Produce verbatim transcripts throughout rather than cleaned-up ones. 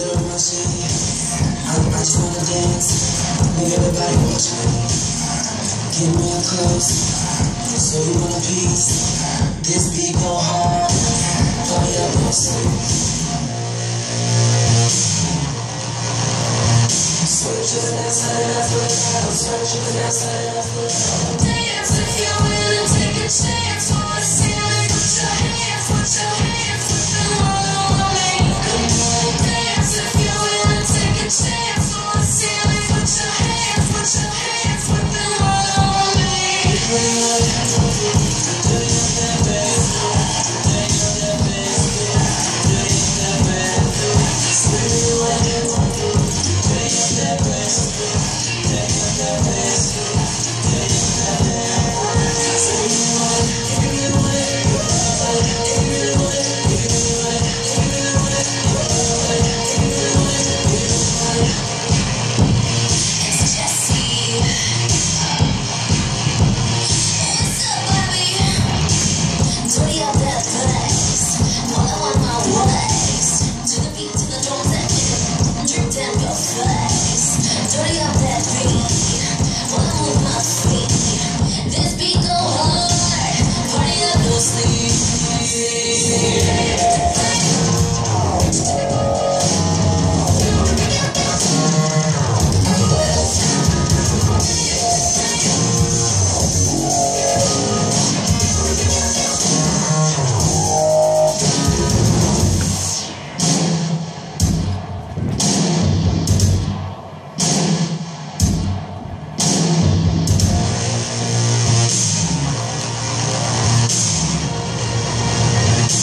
on my city. I, I just wanna dance, make everybody watch me. Get real close, so you want a piece. This beat go hard, party up on sleep. Switch to the next side and I flip out. Switch to the next side and I flip out. Dance if you're willing, take a chance. Wanna see me, put your hands, put your hands, put them all on me. Come on, dance if you're willing, take a chance. Wanna see me, put your hands, put your hands, put them all on me. Bring it up, do you that baby? Do you that baby? Do you that baby? Swing it like you want to. Do you that baby? Do you that baby? Do you that baby? Swing it like, give it away, give it away, give it away, give it away, give it away, give it away, give it away. It's Jessie. What's up, baby? Dirty up that place. All I want my waist. To the beat, to the drums that drip down your face. Dirty up that beat. All I want my feet. This beat go hard. Party up your sleeve.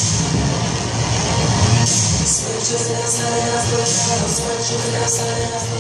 Switch to the next side and I flip out. Switch to the next side and I flip out.